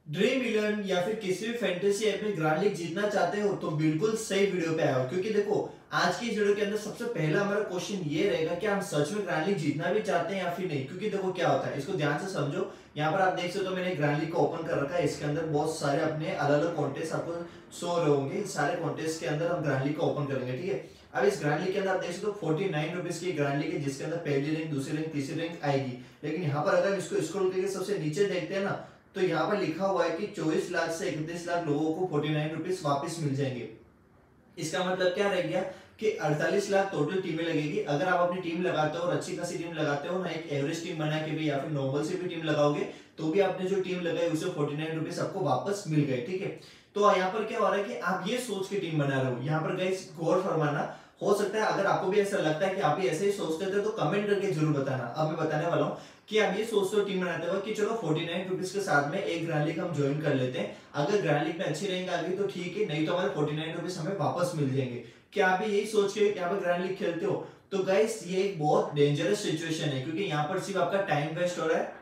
Dream eleven या फिर किसी भी फैंटेसी ऐप में ग्रैंड लीग जीतना चाहते हो तो बिल्कुल सही वीडियो पे आए हो, क्योंकि देखो आज की इस वीडियो के अंदर सबसे पहला हमारा क्वेश्चन ये रहेगा कि हम सच में ग्रैंड लीग जीतना भी चाहते हैं या फिर नहीं। क्योंकि देखो क्या होता है, इसको ध्यान से समझो। यहाँ पर आप देख सकते हो मैंने ग्रैंड लीग को ओपन कर रखा है। इसके अंदर बहुत सारे अपने अलग अलग कॉन्टेस्ट आपको शो रहे होंगे। सारे कॉन्टेस्ट के अंदर हम ग्रैंड लीग को ओपन करेंगे, ठीक है। अब इस ग्रैंड लीग के अंदर आप देख सकते हो 49 रुपीज की ग्रैंड लीग है, जिसके अंदर पहली रैंक, दूसरी रैंक, तीसरी रैंक आएगी। लेकिन यहाँ पर अगर इसको स्क्रॉल करके सबसे नीचे देखते हैं ना, तो यहाँ पर लिखा हुआ है कि 24 लाख से 31 लाख लोगों को 49 रुपीज वापिस मिल जाएंगे। इसका मतलब क्या रह गया कि 48 लाख टोटल टीमें लगेगी। अगर आप अपनी टीम लगाते हो और अच्छी खासी टीम लगाते हो ना, एक एवरेज टीम बना के भी या फिर नॉर्मल से भी टीम लगाओगे तो भी आपने जो टीम लगाई उसे 49 रुपीज आपको वापस मिल गए, ठीक है। तो यहाँ पर क्या हो रहा है कि आप ये सोच के टीम बना रहे हो। यहाँ पर गाइस गौर फरमाना, हो सकता है अगर आपको भी ऐसा लगता है कि आप भी ऐसे ही सोचते थे तो कमेंट करके जरूर बताना। अब मैं बताने वाला हूँ कि आप ये सोचते हो टीम बनाते हो कि चलो 49 रुपीज के साथ में एक ग्रैंड लीग हम ज्वाइन कर लेते हैं। अगर ग्रैंड लीग में अच्छी रैंक आ गई तो ठीक है, नहीं तो हमारे 49 रुपीज हमें वापस मिल जाएंगे। क्या आप भी यही सोच के यहाँ पर ग्रैंड लीग खेलते हो? तो गाइस ये एक बहुत डेंजरस सिचुएशन है, क्योंकि यहाँ पर सिर्फ आपका टाइम वेस्ट हो रहा है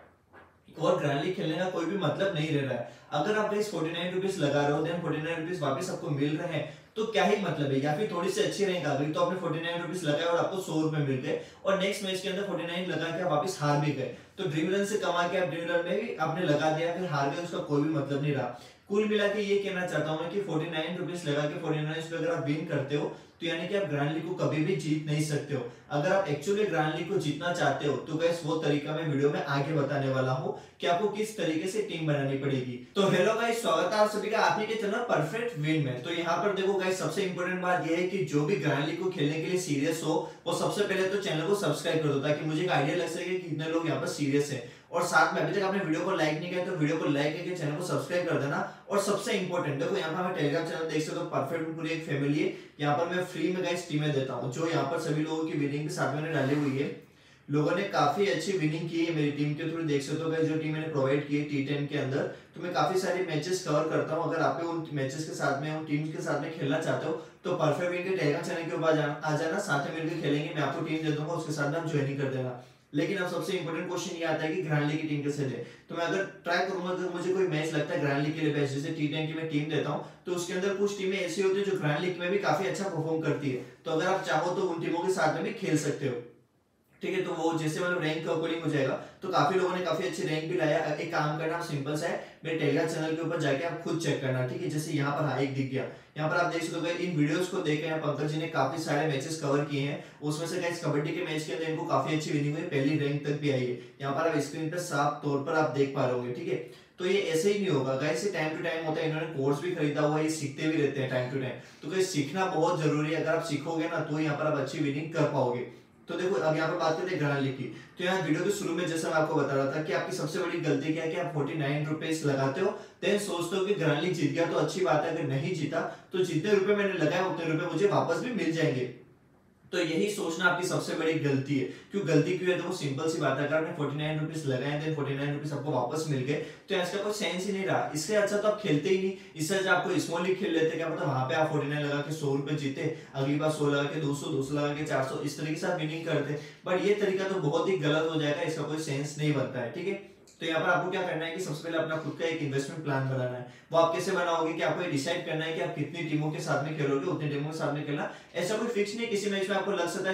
और ग्रैंड लीग खेलने का कोई भी मतलब नहीं रह रहा है। अगर आप गाइस 49 रुपीज लगा रहे हो, देन 49 रुपीज वापस आपको मिल रहे हैं, तो क्या ही मतलब है। या फिर थोड़ी सी अच्छी रैंक आ गई तो आपने 49 रुपीज लगाए और आपको 100 रुपए मिल गए, और नेक्स्ट मैच के अंदर 49 लगा के आप वापस हार भी गए। तो ड्रीम इलेवन से कमा के आप ड्रीम इलेवन में भी आपने लगा दिया, फिर हार गए, उसका कोई भी मतलब नहीं रहा। कुल मिला के ये कहना चाहता हूं मैं कि 49 रुपीज लगा के 49 पे अगर आप विन करते हो तो यानी कि आप ग्रैंड लीग को कभी भी जीत नहीं सकते हो। अगर आप एक्चुअली ग्रैंड लीग को जीतना चाहते हो तो गाइस वो तरीका मैं वीडियो में आगे बताने वाला हूं कि आपको किस तरीके से टीम बनानी पड़ेगी। तो हेलो गाइस, स्वागत है आप सभी का आपके चैनल परफेक्ट विन में। तो यहाँ पर देखो गाइस, सबसे इंपॉर्टेंट बात ये है कि जो भी ग्रैंड लीग को खेलने के लिए सीरियस हो वो सबसे पहले तो चैनल को सब्सक्राइब कर दो, ताकि मुझे एक आइडिया लग सके कि कितने लोग यहाँ पर सीरियस है। और साथ में अभी तक आपने वीडियो को लाइक नहीं किया तो वीडियो को लाइक करके चैनल को सब्सक्राइब कर देना। और सबसे इंपॉर्टेंट देखो, यहाँ पर हमें टेलीग्राम चैनल देख सकते हो, परफेक्ट पूरी एक फैमिली है। यहाँ पर मैं फ्री में गाइस टीमें देता हूँ, जो यहाँ पर सभी लोगों की विनिंग भी साथ में डाली हुई है। लोगों ने काफी अच्छी विनिंग की है मेरी टीम के थ्रू, देख सकते हो गाइस जो टीम मैंने प्रोवाइड की है T10 के अंदर। तो मैं काफी सारे मैचेस कवर करता हूँ। अगर आप उन मैचेस के साथ में, उन टीम्स के साथ में खेलना चाहते हो तो परफेक्ट विन के टेलीग्राम चैनल के ऊपर आ जाना, साथ में मिलकर खेलेंगे। मैं आपको टीम दे दूंगा, उसके साथ में आप ज्वाइनिंग कर देना। लेकिन अब सबसे इंपॉर्टेंट क्वेश्चन ये आता है कि ग्रैंड लीग की टीम कैसे दे। तो मैं अगर ट्राई करूंगा, अगर मुझे कोई मैच लगता है ग्रैंड लीग के लिए बेस्ट, जैसे T10 की मैं टीम देता हूं, तो उसके अंदर कुछ टीमें ऐसी होती है जो ग्रैंड लीग में भी काफी अच्छा परफॉर्म करती है। तो अगर आप चाहो तो उन टीमों के साथ में भी खेल सकते हो, ठीक है। तो वो जैसे मतलब रैंक के अकॉर्डिंग हो जाएगा। तो काफी लोगों ने काफी अच्छी रैंक भी लाया। एक काम करना, आप सिंपल सा है, मेरे टेलीग्राम चैनल के ऊपर जाके आप खुद चेक करना, ठीक है। जैसे यहाँ पर हाँ एक दिख गया। यहाँ पर आप देख सकते हो इन वीडियोस को देख कर पंकज जी ने काफी सारे मैचेस कवर किए हैं। उसमें से गाइस कबड्डी के मैच के अंदर इनको काफी अच्छी विनिंग हुई, पहली रैंक तक भी आई है। यहाँ पर आप स्क्रीन पर साफ तौर पर आप देख पा रहे होंगे, ठीक है। तो ये ऐसे ही नहीं होगा गाइस, ये टाइम टू टाइम होता है। इन्होंने कोर्स भी खरीदा हुआ है, ये सीखते भी रहते हैं टाइम टू टाइम। तो गाइस सीखना बहुत जरूरी है। अगर आप सीखोगे ना तो यहाँ पर आप अच्छी विनिंग कर पाओगे। तो देखो अब यहाँ पर बात करते हैं ग्रैंड लीग की। तो यहाँ वीडियो के शुरू में जैसा मैं आपको बता रहा था कि आपकी सबसे बड़ी गलती क्या है कि आप 49 रुपीज लगाते हो, देन सोचते हो कि ग्रैंड लीग जीत गया तो अच्छी बात है। अगर नहीं जीता तो जितने रुपए मैंने लगाए उतने रुपए मुझे वापस भी मिल जाएंगे। तो यही सोचना आपकी सबसे बड़ी गलती है। क्यों गलती क्यों है? तो वो सिंपल सी बात है, अगर आपने 49 रुपीज लगाए थे, 49 रुपीज आपको वापस मिल गए, तो इसका कोई सेंस ही नहीं रहा। इससे अच्छा तो आप खेलते ही नहीं। इससे अच्छा आपको स्मॉल लीग खेल लेते, क्या पता वहां पे आप 49 लगा के 100 रुपए जीते, अगली बार 100 लगा के 200, 200 लगा के 400, इस तरीके से आप विनिंग करते। बट ये तरीका तो बहुत ही गलत हो जाएगा, इसका कोई सेंस नहीं बनता है, ठीक है। तो यहाँ पर आपको क्या करना है कि सबसे पहले अपना खुद का एक इन्वेस्टमेंट प्लान बनाना है। वो आप कैसे बनाओगे कि आपको ये डिसाइड करना है कि आप कितनी टीमों के साथ में खेलोगे, उतनी टीमों के साथ में खेलना। ऐसा कोई फिक्स नहीं, किसी मैच में आपको लग सकता है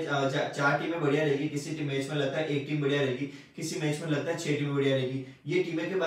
चार टीमें बढ़िया रहेगी, किसी मैच में लगता है एक टीम बढ़िया रहेगी, किसी मैच में लगता है 6 टीमें बढ़िया रहेगी। ये टीमें के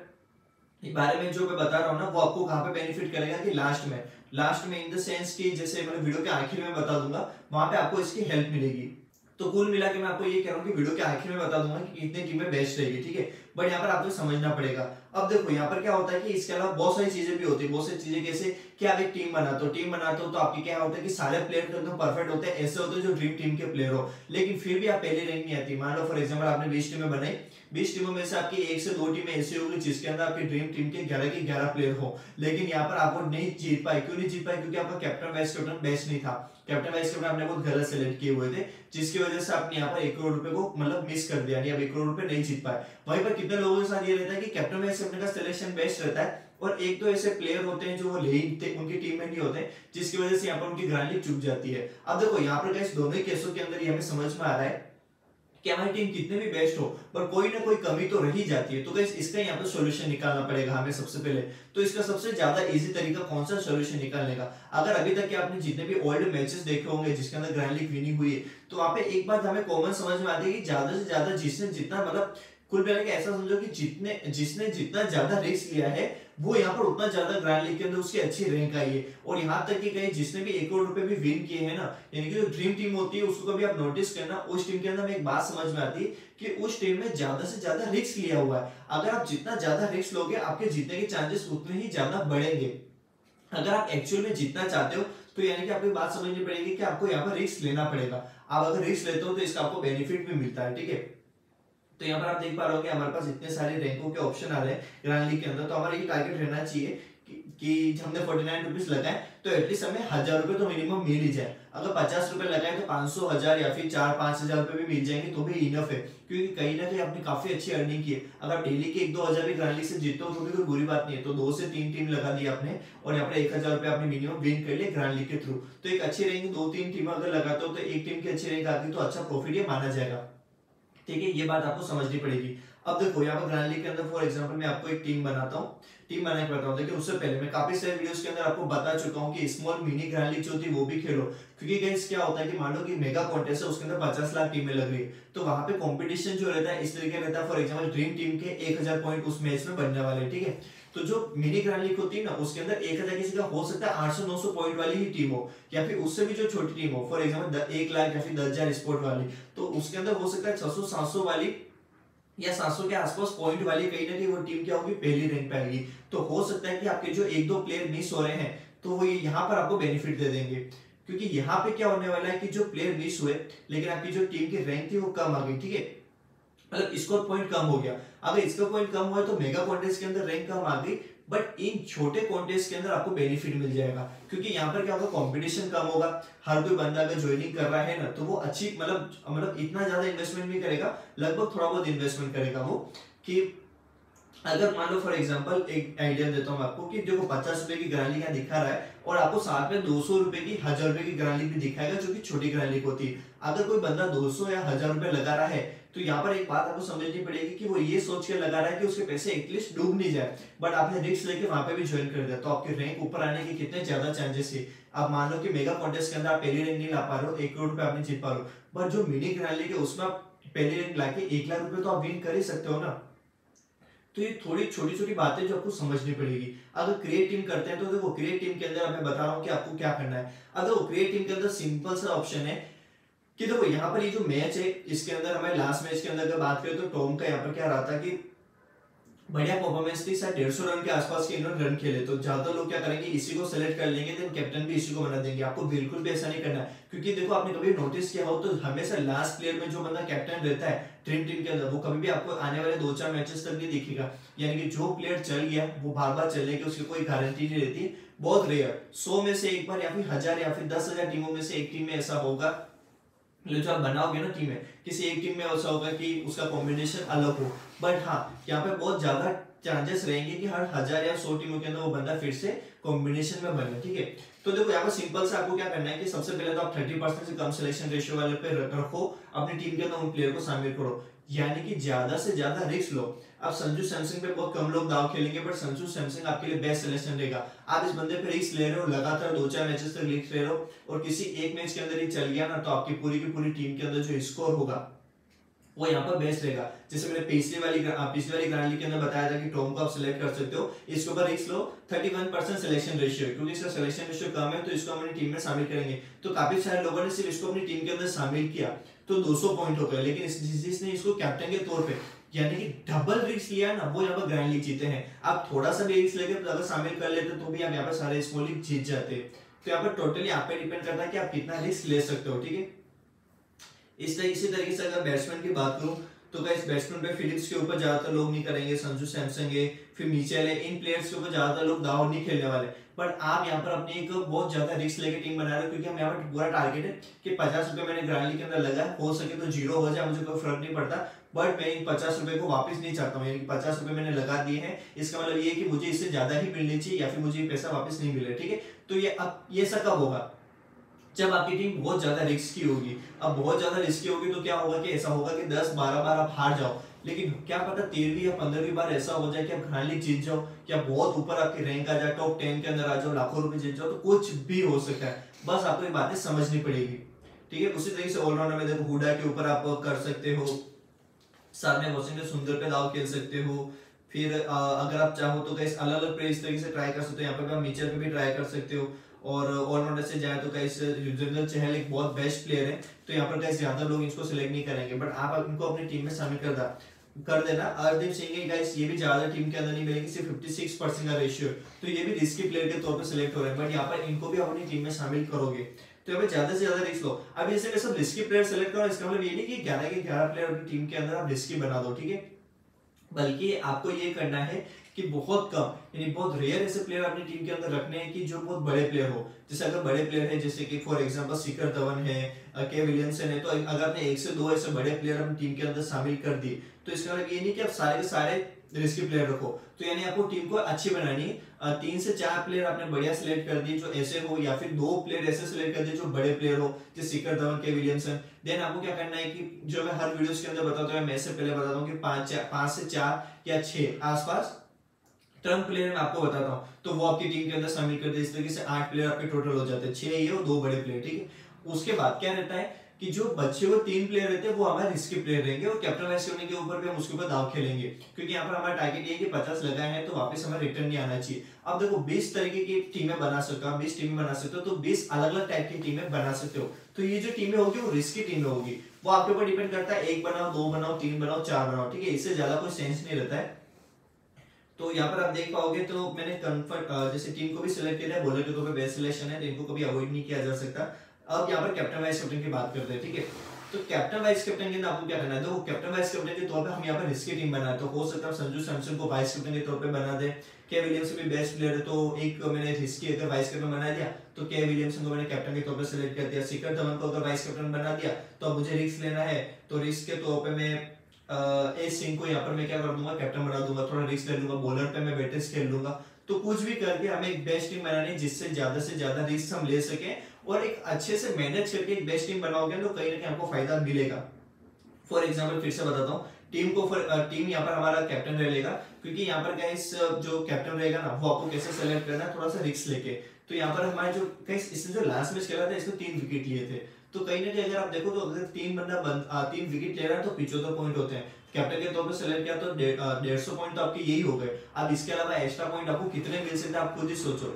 बारे में जो मैं बता रहा हूँ ना, वो आपको कहाँ पे बेनिफिट करेगा कि लास्ट में इन द सेंस की, जैसे मैं वीडियो के आखिर में बता दूंगा, वहां पे आपको इसकी हेल्प मिलेगी। तो कुल मिला के मैं आपको ये कह रहा हूँ कि वीडियो के आखिर में बता दूंगा कि कितनी टीमें बेस्ट रहेगी, ठीक है। बट यहाँ पर आपको समझना पड़ेगा। अब देखो यहाँ पर क्या होता है कि इसके अलावा बहुत सारी चीजें भी होती है। बहुत सारी चीजें कैसे कि आप एक टीम बनाते हो तो आपकी क्या होता है कि सारे प्लेयर तो एकदम परफेक्ट होते हैं, ऐसे होते हैं जो ड्रीम टीम के प्लेयर हो, लेकिन फिर भी आप पहले रैंक नहीं आती। मान लो फॉर एग्जाम्पल आपने 20 टीमें बनाई, 20 टीमों में से आपकी 1 से 2 टीमें ऐसी होगी जिसके अंदर आपकी ड्रीम टीम के 11 के 11 प्लेयर हो, लेकिन यहाँ पर आपको नहीं जीत पाए। क्यों नहीं जीत पाए? क्योंकि आपका कैप्टन वाइस कैप्टन बेस्ट नहीं था। कैप्टन वाइस कैप्टन आपने बहुत गलत सेलेक्ट किए हुए थे, जिसकी वजह से आपने यहाँ पर 1 करोड़ रुपए को मतलब मिस कर दिया, यानी आप 1 करोड़ रुपए नहीं जीत पाए। वहीं पर कितने लोगों के साथ ये रहता है कि कैप्टन वाइस कैप्टन का सिलेक्शन बेस्ट रहता है, और एक तो ऐसे प्लेयर होते हैं जो वो उनकी टीम में नहीं होते, जिसकी वजह से यहाँ पर उनकी ग्रैंड लीग चुक जाती है। अब देखो यहाँ पर गाइस दोनों ही केसों के अंदर ये हमें समझ में आ रहा है कि हमारी टीम कितने भी बेस्ट हो पर कोई ना कोई कमी तो रही जाती है। तो गाइस इसका यहाँ पे सॉल्यूशन निकालना पड़ेगा हमें सबसे पहले। तो इसका सबसे ज्यादा इजी तरीका कौन सा सॉल्यूशन निकालने का, अगर अभी तक के आपने जितने भी ओल्ड मैचेस देखे होंगे जिसके अंदर ग्रैंड लीग विनिंग हुई है, तो वहां पे एक बात हमें कॉमन समझ में आती है कि ज्यादा से ज्यादा जिसने जितना मतलब कुल मिला के ऐसा समझो कि जिसने जितना ज्यादा रिस्क लिया है वो यहाँ पर उतना ज्यादा ग्रैंड लीग के अंदर उसकी अच्छी रैंक आई है। और यहाँ तक कि कहीं जिसने भी 1 करोड़ रुपए भी विन किए हैं ना, यानी कि जो ड्रीम टीम होती है उसको कभी आप नोटिस करना, उस टीम के अंदर में एक बात समझ में आती है कि उस टीम में ज्यादा से ज्यादा रिस्क लिया हुआ है। अगर आप जितना ज्यादा रिस्क लोगे आपके जीतने के चांसेस उतने ही ज्यादा बढ़ेंगे। अगर आप एक्चुअल में जीतना चाहते हो तो यानी कि आपको बात समझनी पड़ेगी कि आपको यहाँ पर रिस्क लेना पड़ेगा। आप अगर रिस्क लेते हो तो इसका आपको बेनिफिट भी मिलता है, ठीक है। तो यहाँ पर आप देख पा रहे हो कि हमारे पास इतने सारे रैंकों के ऑप्शन आ रहे हैं ग्रैंड लीग के अंदर। तो हमारा ये टारगेट रहना चाहिए कि हमने 49 रुपीज लगाए तो एटलीस्ट हमें 1000 रुपए तो मिनिमम मिल ही जाए। अगर 50 रुपए लगाए तो 500, 1000 या फिर 4-5 हजार रुपए भी मिल जाएंगे तो भी इनफ है, क्योंकि कहीं ना कहीं आपने काफी अच्छी अर्निंग की है। अगर आप डेली के 1-2 हजार भी ग्रैंड लीग से जीतते हो तो भी कोई बुरी बात नहीं है। तो 2 से 3 टीम लगा दी आपने और यहाँ पर 1000 रुपए आपने मिनिमम विन कर लिया ग्रैंड लीग के थ्रू। तो एक अच्छी रैंक 2-3 टीम अगर लगाते हो तो एक टीम की अच्छी रैंक आती है तो अच्छा प्रॉफिट ये माना जाएगा, ठीक है। ये बात आपको समझनी पड़ेगी। अब देखो यहाँ पर ग्रैंड लीग के अंदर फॉर एग्जांपल मैं आपको एक टीम बनाता हूँ, टीम बना के बताता हूँ। लेकिन उससे पहले मैं काफी सारे वीडियोस के अंदर आपको बता चुका हूँ कि स्मॉल मिनी ग्रैंड लीग जो होती है वो भी खेलो, क्योंकि गाइस क्या होता है कि मान लो कि मेगा कॉन्टेस्ट है उसके अंदर 50 लाख टीमें लग रही है, तो वहां पे कंपटीशन जो रहता है इस तरीके रहता है। फॉर एग्जांपल ड्रीम टीम के 1000 पॉइंट उस मैच में बनने वाले हैं, ठीक है। तो जो मिनी ग्रैंड लीग होती है ना उसके अंदर 1000 किसी का हो सकता है 800-900 पॉइंट वाली ही टीम हो, या फिर उससे भी जो छोटी टीम हो फॉर एग्जांपल 1 लाख या फिर 10,000 स्पोर्ट वाली, तो उसके अंदर हो सकता है 600-700 वाली या 700 के आसपास पॉइंट वाली कहीं ना कहीं वो टीम क्या होगी पहली रैंक पे आएगी। तो हो सकता है कि आपके जो 1-2 प्लेयर मिस हो रहे हैं तो वो यहाँ पर आपको बेनिफिट दे देंगे, क्योंकि यहाँ पे क्या होने वाला है कि जो प्लेयर मिस हुए लेकिन आपकी जो टीम की रैंक थी वो कम आ गई, ठीक है, मतलब स्कोर पॉइंट कम हो गया। अगर स्कोर पॉइंट कम हुआ तो मेगा कॉन्टेस्ट के अंदर रैंक कम आ गई, बट इन छोटे कॉन्टेस्ट के अंदर आपको बेनिफिट मिल जाएगा, क्योंकि यहाँ पर क्या होगा कंपटीशन कम होगा। हर कोई बंदा अगर ज्वाइनिंग कर रहा है ना तो वो अच्छी मतलब इतना ज्यादा इन्वेस्टमेंट नहीं करेगा, लगभग थोड़ा बहुत इन्वेस्टमेंट करेगा वो। कि अगर मान लो फॉर एग्जांपल एक आइडिया देता हूँ आपको कि देखो 50 रुपए की ग्रैंड लीग यहाँ दिखा रहा है और आपको साथ में 200 रुपए की 1000 रुपए की ग्रैंड लीग भी दिखाएगा जो कि छोटी ग्रैंड लीग होती है। अगर कोई बंदा 200 या 1000 रुपए लगा रहा है तो यहाँ पर एक बात आपको समझनी पड़ेगी कि वो ये सोच के लगा रहा है कि उसके पैसे एटलीस्ट डूब नहीं जाए, बट आपने रिस्क लेके वहां पे भी ज्वाइन कर दिया तो आपकी रैंक ऊपर आने के कितने ज्यादा चांसेस है। अब मान लो कि मेगा कॉन्टेस्ट के अंदर आप पहली रैंक नहीं ला पा रहे हो, 1 करोड़ रुपए आप नहीं जीत पा रहे हो, बट जो मिनी ग्रैंड लीग है उसमें आप पहली रैंक लाके 1 लाख रुपए तो आप विन कर ही सकते हो ना। तो ये थोड़ी छोटी छोटी बातें जो आपको समझनी पड़ेगी। अगर क्रिएट टीम करते हैं तो देखो क्रिएट टीम के अंदर मैं बता रहा हूँ कि आपको क्या करना है। अब देखो क्रिएट टीम के अंदर सिंपल सा ऑप्शन है कि देखो यहाँ पर ये जो मैच है इसके अंदर हमारे लास्ट मैच के अंदर अगर बात करें तो टॉम का यहाँ पर क्या रहा था कि बढ़िया परफॉर्मेंस थी, शायद 150 रन के आसपास के इन्होंने रन खेले, तो ज्यादा लोग क्या करेंगे इसी को सेलेक्ट कर लेंगे, देन कैप्टन भी इसी को बना देंगे। आपको बिल्कुल भी ऐसा नहीं करना है, क्योंकि देखो आपने कभी नोटिस किया हो तो हमेशा लास्ट प्लेयर में जो बंदा कैप्टन रहता है ड्रीम टीम के अंदर वो कभी भी आपको आने वाले 2-4 मैचेस तक नहीं दिखेगा। यानी कि जो प्लेयर चल गया वो बार बार चलने की उसकी कोई गारंटी नहीं रहती, बहुत रेयर 100 में से एक बार या फिर 1000 या फिर 10,000 टीमों में से एक टीम में ऐसा होगा। जो आप बनाओगे ना टीम में किसी एक टीम में ऐसा होगा कि उसका कॉम्बिनेशन अलग हो, बट हाँ यहाँ पे बहुत ज्यादा चांसेस रहेंगे कि हर 1000 या 100 टीमों के अंदर वो बंदा फिर से कॉम्बिनेशन में बने, ठीक है। तो देखो यहाँ पर सिंपल से आपको क्या करना है कि सबसे पहले तो आप 30% से कम सिलेक्शन रेशियो वाले पे रखो, अपनी टीम के अंदर उन प्लेयर को शामिल करो, यानी कि ज्यादा से ज्यादा रिस्क लो। अब संजू सैमसंग पे बहुत कम लोग दाव खेलेंगे, बट संजू सैमसंग आपके लिए बेस्ट सिलेक्शन रहेगा। आप इस बंदे पे रिस्क ले रहे हो, लगातार 2-4 मैचेस तक रिस्क ले रहे हो और किसी एक मैच के अंदर ही चल गया ना तो आपकी पूरी की पूरी टीम के अंदर जो स्कोर होगा वो यहाँ पर बेस्ट रहेगा। जैसे मैंने पिछली वाली ग्रैंड लीग के अंदर बताया था कि टॉम को आप सिलेक्ट कर सकते हो, इसके ऊपर रिस्क लो 31% सिलेक्शन रेशियो, क्योंकि इसका सिलेक्शन रेशियो कम है तो इसको हम अपनी टीम में शामिल करेंगे। तो काफी सारे लोगों ने सिर्फ इसको अपनी टीम के अंदर शामिल किया तो 200 पॉइंट हो गए, लेकिन जिसने इसको कैप्टन के तौर पे यानी कि डबल रिस्क लिया ना वो यहाँ पर ग्रैंड लीग जीते हैं। आप थोड़ा सा भी रिस्क लेके अगर शामिल कर लेते तो भी आप यहाँ पर सारे स्मॉल लीग जीत जाते। तो यहाँ पर टोटली आप पे डिपेंड करता है कि आप कितना रिस्क ले सकते हो, ठीक है। इसी तरीके से अगर बैट्समैन की बात करूं तो गाइस बैट्समैन पे फिलिप्स के ऊपर ज्यादातर लोग नहीं करेंगे, संजू सैमसंग है फिर मिचेल है, इन प्लेयर्स के ऊपर ज्यादातर लोग दाव नहीं खेलने वाले। बट आप यहाँ पर अपनी एक बहुत ज्यादा रिस्क लेके टीम बना रहे हो, क्योंकि हम यहाँ पर पूरा टारगेट है कि 50 रुपए मैंने ग्रैंड लीग के अंदर लगा, हो सके तो जीरो हो जाए मुझे कोई फर्क नहीं पड़ता, बट मैं इन 50 रुपए को वापस नहीं चाहता हूँ। यानी 50 रुपए मैंने लगा दिए हैं, इसका मतलब ये है कि मुझे इससे ज्यादा ही मिलनी चाहिए या फिर मुझे पैसा वापस नहीं मिले, ठीक है। तो ये अब ये सब कब होगा जब आपकी टीम बहुत ज्यादा रिस्की होगी, अब बहुत ज्यादा रिस्की होगी तो क्या होगा कि ऐसा होगा कि 10-12 बार आप हार जाओ, लेकिन क्या पता 13वीं या 15वीं बार ऐसा हो जाए कि आप ग्रैंड लीग जीत जाओ, या बहुत ऊपर आपकी रैंक आ जाए, टॉप 10 के अंदर आ जाओ, लाखों रुपए जीत जाओ, तो कुछ भी हो सकता है। बस आपको ये बातें समझनी पड़ेगी, ठीक है। उसी तरीके से ऑलराउंडर में देखो हुडा के ऊपर आप कर सकते हो, साथ में वॉशिंगटन सुंदर पे दाव खेल सकते हो। फिर अगर आप चाहो तो कहीं अलग अलग प्लेयर इस तरीके से ट्राई कर सकते हो, यहाँ पे आप मिचेल पे भी ट्राई कर सकते हो। और ऑलराउंडर से जाए तो कहीं युजवेंद्र चहल एक बहुत बेस्ट प्लेयर है, तो यहाँ पर कहीं ज्यादा लोग इसको सिलेक्ट नहीं करेंगे, बट आप इनको अपनी टीम में शामिल कर देना। अर्शदीप सिंह गाइस ये भी ज्यादा टीम के अंदर नहीं मिलेंगे, सिर्फ 56% का रेशियो, तो ये भी रिस्की प्लेयर के तौर पर सिलेक्ट हो रहे हैं, बट यहाँ पर इनको भी अपनी टीम में शामिल करोगे तो यहाँ पे ज्यादा से ज्यादा रिस्क लो। अब जैसे मैं सब रिस्की प्लेयर सेलेक्ट करो, इसका मतलब ये नहीं कि 11 के 11 प्लेयर अपनी टीम के अंदर आप रिस्की बना दो, ठीक है, बल्कि आपको ये करना है कि बहुत कम यानी बहुत रेयर ऐसे प्लेयर अपनी टीम के अंदर रखने हैं कि जो बहुत बड़े प्लेयर हो। जैसे अगर बड़े प्लेयर है, जैसे कि फॉर एग्जांपल शिखर धवन है, के विलियमसन है, तो अगर आपने 1 से 2 ऐसे बड़े प्लेयर अपनी टीम के अंदर शामिल कर दिए, तो इसका मतलब ये नहीं कि आप सारे के सारे रिस्की प्लेयर रखो, तो यानी आपको टीम को अच्छी बनानी है। 3 से 4 प्लेयर आपने बढ़िया सिलेक्ट कर दिए जो ऐसे हो, या फिर 2 प्लेयर ऐसे सिलेक्ट कर दिए जो बड़े प्लेयर हो, जैसे शिखर धवन, के विलियमसन। देन आपको क्या करना है कि जो मैं हर वीडियोस के अंदर बताता हूँ, मैं से पहले बताता हूँ कि 5 से 4 या 6 आसपास टर्म प्लेयर मैं आपको बताता हूँ, तो वो आपकी टीम के अंदर शामिल कर दे। इस तरीके से 8 प्लेयर आपके टोटल हो जाते हैं, 6 ये और 2 बड़े प्लेयर, ठीक है। उसके बाद क्या रहता है कि जो बच्चे हुए 3 प्लेयर रहते हैं वो हमारे रिस्की प्लेयर रहेंगे, और कैप्टन वाइस कैप्टन के ऊपर भी हम उसके ऊपर दाव खेलेंगे, क्योंकि यहाँ पर हमारा टारगेट ये है कि 50 लगाए हैं तो वापस हमें रिटर्न नहीं आना चाहिए। अब देखो 20 तरीके की टीमें बना सकते हो, 20 टीमें बना सकते हो, तो 20 अलग अलग टाइप की टीमें बना सकते हो। तो ये जो टीमें होगी वो रिस्की टीमें होगी, वो आपके ऊपर डिपेंड करता है, 1 बनाओ, 2 बनाओ, 3 बनाओ, 4 बनाओ, ठीक है, इससे ज्यादा कोई सेंस नहीं रहता है। तो यहाँ पर आप देख पाओगे तो मैंने कंफर्ट जैसे टीम को भी सिलेक्ट किया है, बॉलर के तौर पे बेस्ट सिलेक्शन है, तो इनको कभी अवॉइड नहीं किया जा सकता। अब यहाँ पर कैप्टन वाइस कैप्टन की बात करते हैं, ठीक है। तो कैप्टन वाइस कैप्टन के अंदर आपको क्या करना है, तो कैप्टन वाइस कैप्टन के तौर पे हम यहाँ पर रिस्की टीम बनाए, तो हो सकता है संजू सैमसन को वाइस कैप्टन के तौर पे बना दे। के विलियमसन भी बेस्ट प्लेयर है, तो एक मैंने रिस्की अगर वाइस कैप्टन बना दिया तो के विलियमसन को मैंने कैप्टन के तौर पे सिलेक्ट कर दिया। शिखर धवन को अगर वाइस कैप्टन बना दिया तो अब मुझे रिस्क लेना है, तो रिस्क के तौर पे मैं एस सिंह को यहाँ पर मैं क्या कर दूंगा, कैप्टन बना दूंगा, थोड़ा रिस्क ले लूंगा, बॉलर पे मैं वेटेज खेल लूंगा। तो कुछ भी करके हमें एक बेस्ट टीम बनानी है जिससे ज्यादा रिस्क हम ले सके, और एक अच्छे से मैनेज करके एक बेस्ट टीम बनाओगे तो कहीं ना कहीं आपको फायदा मिलेगा। फॉर एग्जाम्पल फिर से बताता हूँ, टीम यहाँ पर हमारा कैप्टन रहेगा, क्योंकि यहाँ पर गाइस जो कैप्टन रहेगा ना वो आपको कैसे सेलेक्ट करना है, थोड़ा सा रिस्क लेके। तो यहाँ पर हमारे जो गाइस इसने जो लास्ट मैच खेला था इसको 3 विकेट लिए थे, तो कहीं ना कहीं अगर आप देखो तो अगर 3 विकेट ले रहा है तो 75 पॉइंट होते हैं। कैप्टन के तौर पर सेलेक्ट किया तो 150 पॉइंट तो आपके यही हो गए। अब इसके अलावा एक्स्ट्रा पॉइंट आपको कितने मिल सकते हैं आप खुद ही सोचो।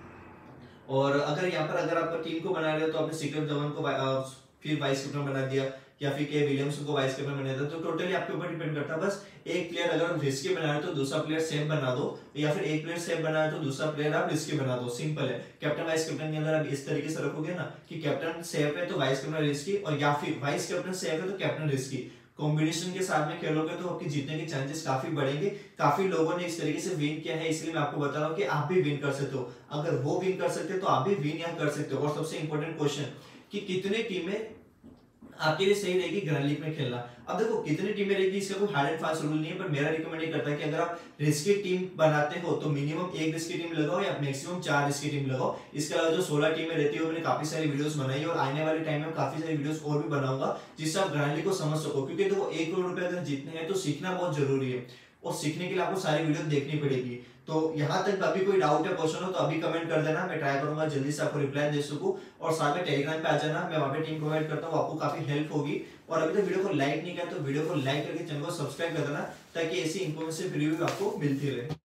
और अगर यहाँ पर अगर आप टीम को बना रहे हो तो आपने शिखर धवन को फिर वाइस कैप्टन बना दिया, या फिर के विलियम्सन को वाइस कैप्टन बना दिया, तो टोटली आपके ऊपर डिपेंड करता है। बस एक प्लेयर अगर आप रिस्की बना रहे हो तो दूसरा प्लेयर सेफ बना दो, या फिर एक प्लेयर सेफ बना रहे हो तो दूसरा प्लेयर आप रिस्की बना दो, सिंपल है। कैप्टन वाइस कैप्टन के अंदर आप इस तरीके से रखोगे ना कि कैप्टन सेफ है तो वाइस कैप्टन रिस्की, और या फिर वाइस कैप्टन सेफ है तो कैप्टन रिस्की, कॉम्बिनेशन के साथ में खेलोगे तो आपके जीतने के चांसेस काफी बढ़ेंगे। काफी लोगों ने इस तरीके से विन किया है, इसलिए मैं आपको बता रहा हूँ कि आप भी विन कर सकते हो। अगर वो विन कर सकते हो तो आप भी विन यहाँ कर सकते हो। और सबसे इंपॉर्टेंट क्वेश्चन कि कितने टीमें आपके लिए सही रहेगी ग्रैंड लीग में खेलना। अब देखो कितनी टीमें रहेगी इसका कोई हार्ड एंड फास्ट रूल नहीं है, पर मेरा रिकमेंड ये करता है कि अगर आप रिस्की टीम बनाते हो तो मिनिमम 1 रिस्की टीम लगाओ या मैक्सिमम 4 रिस्की टीम लगाओ। इसके अलावा जो 16 टीमें रहती है मैंने काफी सारी वीडियोस बनाई है, और आने वाले टाइम में काफी सारी वीडियोस और भी बनाऊंगा जिससे आप ग्रैंड लीग को समझ सको। क्योंकि देखो 1 करोड़ रुपए अगर जीतने हैं तो सीखना बहुत जरूरी है, और सीखने के लिए आपको सारी वीडियो देखनी पड़ेगी। तो यहाँ तक अभी कोई डाउट या क्वेश्चन हो तो अभी कमेंट कर देना, मैं ट्राई करूंगा जल्दी से आपको रिप्लाई दे सकूं। और साथ में टेलीग्राम पे आ जाना, मैं वहाँ पे टीम प्रोवाइड करता हूँ, आपको काफी हेल्प होगी। और अभी तक वीडियो को लाइक नहीं किया तो वीडियो को लाइक करके चैनल को सब्सक्राइब कर देना, ताकि ऐसी इन्फॉर्मेटिव वीडियो आपको मिलती रहे।